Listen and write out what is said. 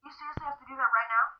You seriously have to do that right now?